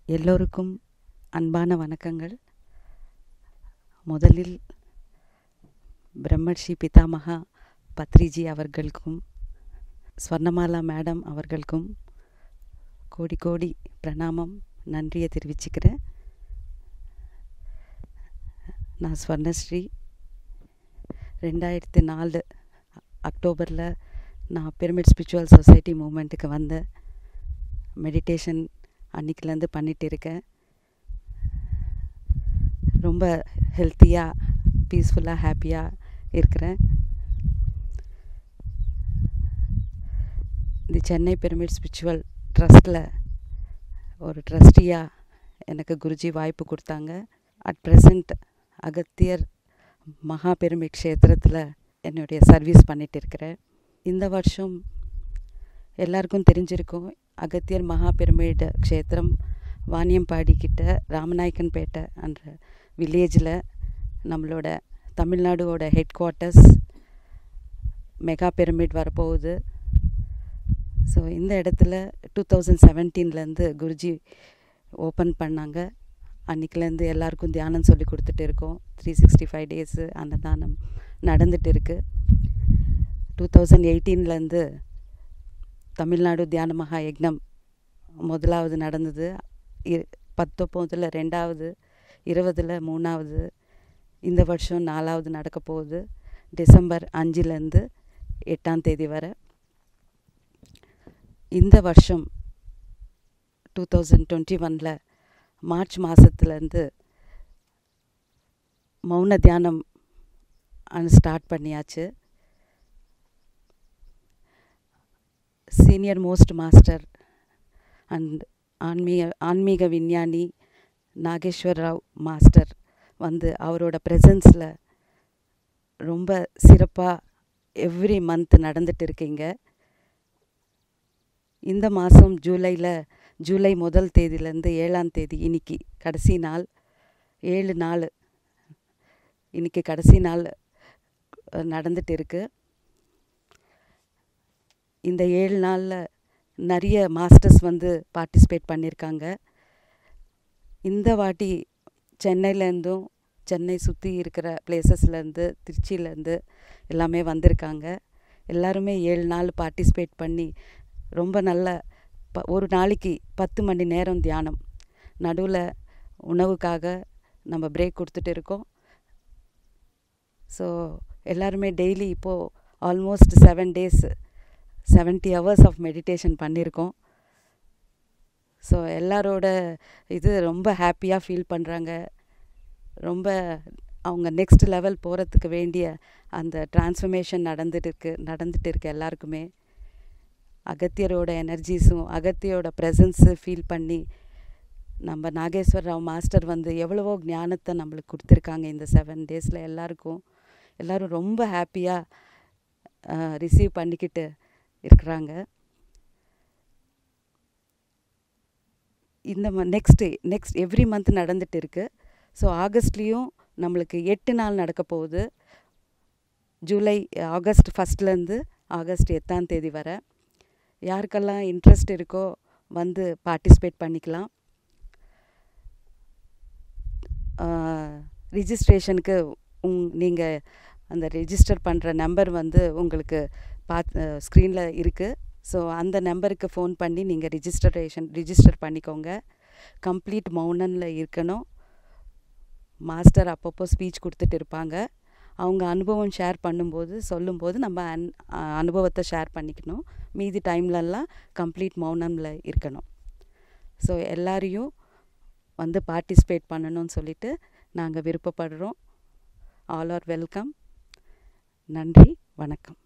எல்லோருக்கும் அன்பான வணக்கங்கள். முதலில் பிரம்மர்ஷி பிதாமகா பத்ரிஜி அவர்களுக்கும் ஸ்வர்ணமாலா மேடம் அவர்களுக்கும் கோடி கோடி பிரணாமம், நன்றியை தெரிவிச்சுக்கிறேன். நான் ஸ்வர்ணஸ்ரீ. 2004 அக்டோபரில் நான் பிரமிட் ஸ்பிரிச்சுவல் சொசைட்டி மூமெண்ட்டுக்கு வந்தேன். மெடிடேஷன் அன்றைக்கிலேருந்து பண்ணிகிட்டு இருக்கேன். ரொம்ப ஹெல்த்தியாக, பீஸ்ஃபுல்லாக, ஹாப்பியாக இருக்கிறேன். இந்த சென்னை பிரமிட் ஸ்பிரிச்சுவல் ட்ரஸ்ட்டில் ஒரு ட்ரஸ்டியாக எனக்கு குருஜி வாய்ப்பு கொடுத்தாங்க. அட் ப்ரெசண்ட் அகத்தியர் மகா பிரமிட் க்ஷேத்திரத்தில் என்னுடைய சர்வீஸ் பண்ணிகிட்டு இருக்கிறேன். இந்த வருஷம் எல்லாருக்கும் தெரிஞ்சிருக்கும், அகத்தியர் மகா பிரமிட் க்ஷேத்திரம் வாணியம்பாடிக்கிட்ட ராமநாயக்கன்பேட்டை என்ற வில்லேஜில் நம்மளோட தமிழ்நாடோட ஹெட் குவார்ட்டர்ஸ் மெகா பிரமிட் வரப்போகுது. ஸோ இந்த இடத்துல 2017 குருஜி ஓப்பன் பண்ணாங்க. அன்றைக்கிலேருந்து எல்லாருக்கும் தியானம் சொல்லி கொடுத்துட்டு இருக்கோம். 365 டேஸு அன்னதானம் நடந்துகிட்டு இருக்குது. 2018 தமிழ்நாடு தியான மகா யக்னம் முதலாவது நடந்தது. 19 2வது, 20 3வது, இந்த வருஷம் 4வது நடக்க போகுது. டிசம்பர் 5 8 வரை. இந்த வருஷம் 2021 மார்ச் மாதத்துலேருந்து மௌன தியானம் ஸ்டார்ட் பண்ணியாச்சு. சீனியர் மோஸ்ட் மாஸ்டர் அண்ட் ஆன்மீக விஞ்ஞானி நாகேஸ்வர் ராவ் மாஸ்டர் அவரோட ப்ரெசன்ஸில் ரொம்ப சிறப்பாக எவ்ரி மந்த் நடந்துட்டு இருக்கீங்க. இந்த மாதம் ஜூலை 1 தேதியிலேருந்து 7ஆம் தேதி, இன்னைக்கு கடைசி நாள், 7 நாள் இன்னைக்கு கடைசி நாள் நடந்துட்டு இருக்கு. இந்த 7 நாளில் நிறைய மாஸ்டர்ஸ் பார்ட்டிசிபேட் பண்ணியிருக்காங்க. இந்த வாட்டி சென்னையிலேருந்தும், சென்னை சுற்றி இருக்கிற பிளேசஸ்லேருந்து, திருச்சியிலேருந்து எல்லாமே வந்திருக்காங்க. எல்லாருமே 7 நாள் பார்ட்டிசிபேட் பண்ணி ரொம்ப நல்ல ஒரு நாளைக்கு 10 மணி நேரம் தியானம், நடுவில் உணவுக்காக நம்ம பிரேக் கொடுத்துட்டு இருக்கோம். ஸோ எல்லாருமே டெய்லி இப்போது almost 7 days 70 hours of meditation பண்ணியிருக்கோம். ஸோ எல்லாரோட இது ரொம்ப ஹாப்பியாக ஃபீல் பண்ணுறாங்க. ரொம்ப அவங்க நெக்ஸ்ட் லெவல் போகிறதுக்கு வேண்டிய அந்த டிரான்ஸ்ஃபர்மேஷன் நடந்துட்டு இருக்கு எல்லாருக்குமே. அகத்தியரோட எனர்ஜிஸும் அகத்தியோட ப்ரெசன்ஸு ஃபீல் பண்ணி நம்ம நாகேஸ்வர் ராவ் மாஸ்டர் எவ்வளவோ ஞானத்தை நம்மளுக்கு கொடுத்துருக்காங்க இந்த 7 days. எல்லோரும் ரொம்ப ஹாப்பியாக ரிசீவ் பண்ணிக்கிட்டு இருக்கிறாங்க. இந்த நெக்ஸ்ட் எவ்ரி மந்த் நடந்துட்டு இருக்கு. ஸோ ஆகஸ்ட்லேயும் நம்மளுக்கு 8 நாள் நடக்க போகுது. ஆகஸ்ட் 1 ஆகஸ்ட் 8 வரை. யாருக்கெல்லாம் இன்ட்ரெஸ்ட் இருக்கோ பார்ட்டிசிபேட் பண்ணிக்கலாம். ரிஜிஸ்ட்ரேஷனுக்கு நீங்கள் அந்த ரெஜிஸ்டர் பண்ணுற நம்பர் உங்களுக்கு ஸ்க்ரீனில் இருக்குது. ஸோ அந்த நம்பருக்கு ஃபோன் பண்ணி நீங்கள் ரிஜிஸ்டர் பண்ணிக்கோங்க. கம்ப்ளீட் மௌனனில் இருக்கணும். மாஸ்டர் அப்பப்போ ஸ்பீச் கொடுத்துட்டு இருப்பாங்க. அவங்க அனுபவம் ஷேர் சொல்லும்போது நம்ம அனுபவத்தை ஷேர் பண்ணிக்கணும். மீதி டைம்லலாம் கம்ப்ளீட் மௌனமில் இருக்கணும். ஸோ எல்லாரையும் பார்ட்டிசிபேட் பண்ணணும்னு சொல்லிட்டு நாங்கள் விருப்பப்படுறோம். All are welcome. நன்றி, வணக்கம்.